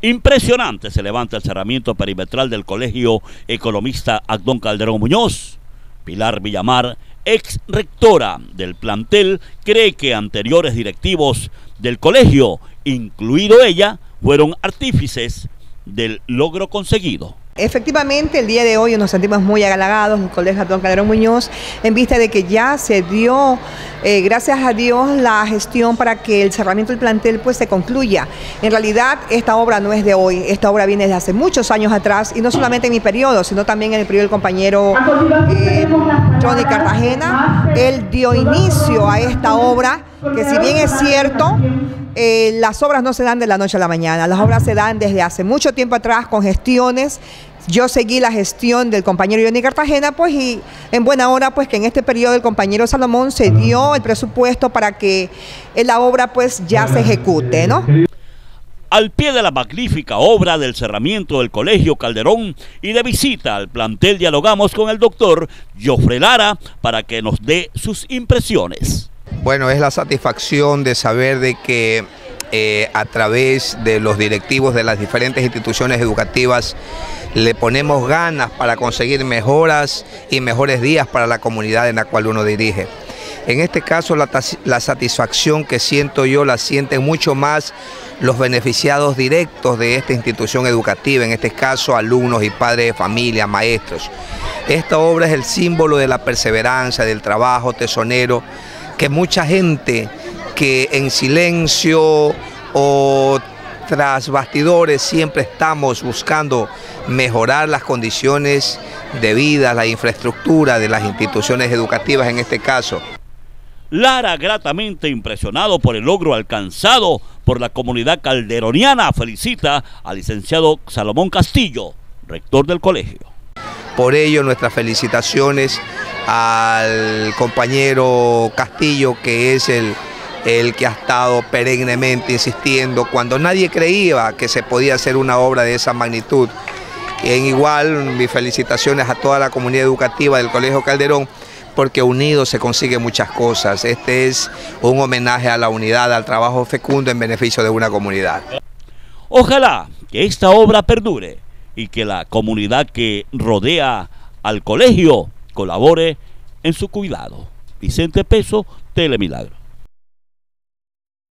Impresionante se levanta el cerramiento perimetral del Colegio Economista Agdón Calderón Muñoz. Pilar Villamar, ex rectora del plantel, cree que anteriores directivos del colegio, incluido ella, fueron artífices del logro conseguido. Efectivamente, el día de hoy nos sentimos muy halagados en el Colegio Agdón Calderón Muñoz en vista de que ya se dio, gracias a Dios, la gestión para que el cerramiento del plantel pues se concluya. En realidad, esta obra no es de hoy, esta obra viene desde hace muchos años atrás y no solamente en mi periodo, sino también en el periodo del compañero Johnny Cartagena. Él dio inicio a esta obra que, si bien es cierto, las obras no se dan de la noche a la mañana, las obras se dan desde hace mucho tiempo atrás con gestiones. Yo seguí la gestión del compañero Johnny Cartagena, pues, y en buena hora, pues, que en este periodo el compañero Salomón se dio el presupuesto para que la obra, pues, ya se ejecute, ¿no? Al pie de la magnífica obra del cerramiento del Colegio Calderón y de visita al plantel, dialogamos con el doctor Jofre Lara para que nos dé sus impresiones. Bueno, es la satisfacción de saber de que a través de los directivos de las diferentes instituciones educativas le ponemos ganas para conseguir mejoras y mejores días para la comunidad en la cual uno dirige. En este caso, la satisfacción que siento yo la sienten mucho más los beneficiados directos de esta institución educativa, en este caso alumnos y padres de familia, maestros. Esta obra es el símbolo de la perseverancia, del trabajo tesonero, que mucha gente que en silencio o tras bastidores siempre estamos buscando mejorar las condiciones de vida, la infraestructura de las instituciones educativas en este caso. Lara, gratamente impresionado por el logro alcanzado por la comunidad calderoniana, felicita al licenciado Salomón Castillo, rector del colegio. Por ello, nuestras felicitaciones al compañero Castillo, que es el que ha estado perennemente insistiendo cuando nadie creía que se podía hacer una obra de esa magnitud. Y en igual, mis felicitaciones a toda la comunidad educativa del Colegio Calderón, porque unidos se consiguen muchas cosas. Este es un homenaje a la unidad, al trabajo fecundo en beneficio de una comunidad. Ojalá que esta obra perdure y que la comunidad que rodea al colegio colabore en su cuidado. Vicente Peso, Telemilagro.